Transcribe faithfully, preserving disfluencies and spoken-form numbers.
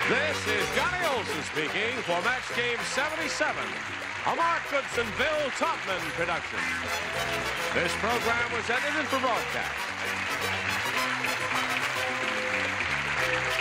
This is Johnny Olson speaking for Match Game seventy-seven, a Mark Goodson, Bill Topman production. This program was edited for broadcast.